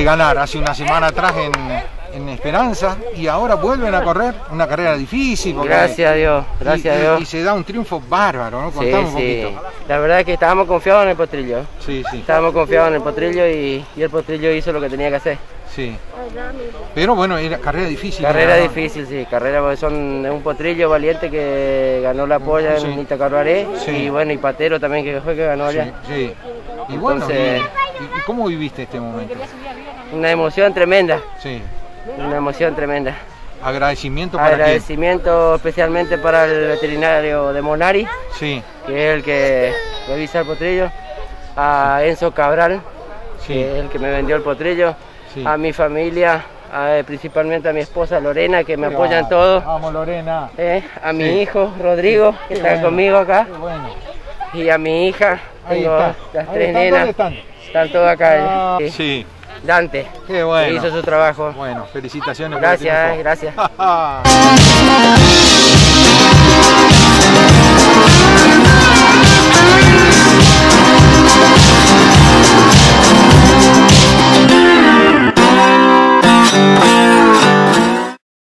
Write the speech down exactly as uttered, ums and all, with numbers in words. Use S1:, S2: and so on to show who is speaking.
S1: ganar hace una semana atrás en, en Esperanza y ahora vuelven a correr una carrera difícil. Porque,
S2: gracias a Dios, gracias
S1: y,
S2: a Dios.
S1: Y, y se da un triunfo bárbaro, ¿no? Contame
S2: sí,
S1: un
S2: sí.
S1: poquito.
S2: La verdad es que estábamos confiados en el potrillo.
S1: Sí, sí.
S2: Estábamos confiados en el potrillo y, y el potrillo hizo lo que tenía que hacer.
S1: Sí. Pero bueno, era carrera difícil.
S2: Carrera
S1: ¿no?
S2: difícil, sí. Carrera porque son es un potrillo valiente que ganó la polla
S1: sí.
S2: en Itacarbaré.
S1: Sí.
S2: Y bueno, y Patero también que fue que ganó allá.
S1: Sí, sí. Y bueno,
S2: Entonces,
S1: y, y ¿cómo viviste este momento?
S2: Una emoción tremenda.
S1: Sí.
S2: Una emoción tremenda.
S1: Agradecimiento para
S2: Agradecimiento quién? Especialmente para el veterinario de Monari,
S1: sí.
S2: que es el que revisa el potrillo, a Enzo Cabral,
S1: sí.
S2: que es el que me vendió el potrillo,
S1: sí.
S2: a mi familia, a, principalmente a mi esposa Lorena, que me
S1: Qué
S2: apoya
S1: va.
S2: en todo.
S1: Vamos, Lorena.
S2: Eh, a mi
S1: sí.
S2: hijo Rodrigo, que
S1: Qué
S2: está
S1: bueno.
S2: conmigo acá,
S1: bueno.
S2: y a mi hija.
S1: Ahí
S2: Tengo
S1: está.
S2: las
S1: Ahí
S2: tres
S1: están.
S2: nenas.
S1: ¿Dónde están?
S2: Están todas acá.
S1: Ah,
S2: eh.
S1: sí.
S2: Dante,
S1: Qué bueno.
S2: que hizo su trabajo.
S1: Bueno, felicitaciones.
S2: Gracias,
S1: por el triunfo.
S2: gracias.